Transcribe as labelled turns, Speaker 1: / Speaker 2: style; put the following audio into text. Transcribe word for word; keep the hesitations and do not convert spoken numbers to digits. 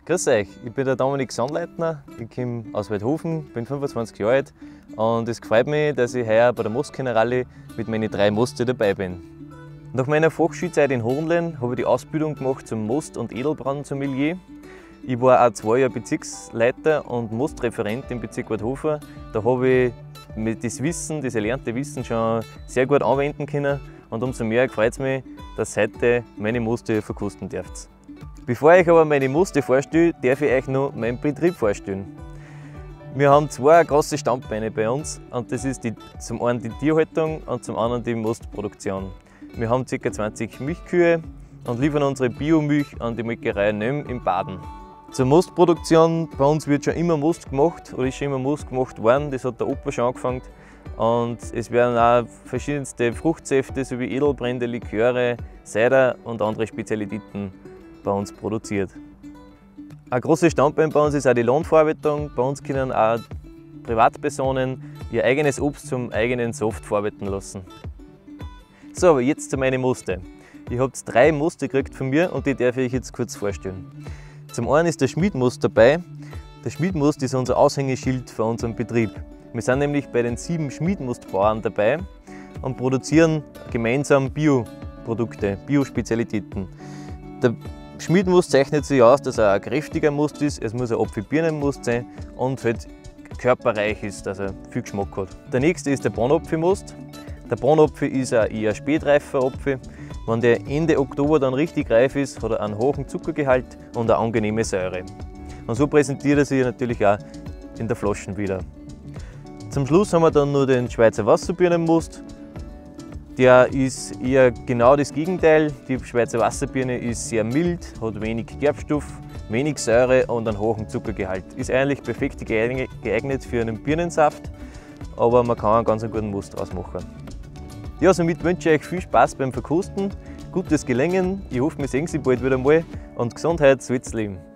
Speaker 1: Grüß euch, ich bin der Dominik Sandleitner, ich komme aus Weidhofen, bin fünfundzwanzig Jahre alt und es freut mich, dass ich heuer bei der Mostkenner-Rallye mit meinen drei Moste dabei bin. Nach meiner Fachschulzeit in Hohenlen habe ich die Ausbildung gemacht zum Most- und Edelbrand-Sommelier. Ich war auch zwei Jahre Bezirksleiter und Mostreferent im Bezirk Weidhofen. Da habe ich das Wissen, das erlernte Wissen schon sehr gut anwenden können und umso mehr freut es mich, dass ihr heute meine Moste verkosten dürft. Bevor ich aber meine Moste vorstelle, darf ich euch noch meinen Betrieb vorstellen. Wir haben zwei große Standbeine bei uns und das ist die, zum einen die Tierhaltung und zum anderen die Mostproduktion. Wir haben ca. zwanzig Milchkühe und liefern unsere Biomilch an die Molkerei Nöm in Baden. Zur Mostproduktion, bei uns wird schon immer Most gemacht oder ist schon immer Most gemacht worden, das hat der Opa schon angefangen. Und es werden auch verschiedenste Fruchtsäfte sowie Edelbrände, Liköre, Cider und andere Spezialitäten bei uns produziert. Ein großes Standbein bei uns ist auch die Lohnverarbeitung. Bei uns können auch Privatpersonen ihr eigenes Obst zum eigenen Saft verarbeiten lassen. So, aber jetzt zu meinen Moste. Ihr habt drei Moste gekriegt von mir und die darf ich euch jetzt kurz vorstellen. Zum einen ist der Schmiedmost dabei. Der Schmiedmost ist unser Aushängeschild für unseren Betrieb. Wir sind nämlich bei den sieben Schmiedmostbauern dabei und produzieren gemeinsam Bioprodukte, Biospezialitäten. Der Schmiedmost zeichnet sich aus, dass er ein kräftiger Most ist, es muss ein Apfel-Birnen-Most sein und halt körperreich ist, dass er viel Geschmack hat. Der nächste ist der Bronapfelmost. Der Bronapfel ist ein eher spätreifer Apfel. Wenn der Ende Oktober dann richtig reif ist, hat er einen hohen Zuckergehalt und eine angenehme Säure. Und so präsentiert er sich natürlich auch in der Flasche wieder. Zum Schluss haben wir dann noch den Schweizer Wasserbirnenmost. Der ist eher genau das Gegenteil. Die Schweizer Wasserbirne ist sehr mild, hat wenig Gerbstoff, wenig Säure und einen hohen Zuckergehalt. Ist eigentlich perfekt geeignet für einen Birnensaft, aber man kann einen ganz guten Most draus machen. Ja, somit wünsche ich euch viel Spaß beim Verkosten, gutes Gelingen. Ich hoffe, wir sehen Sie bald wieder mal und Gesundheit soll's leben.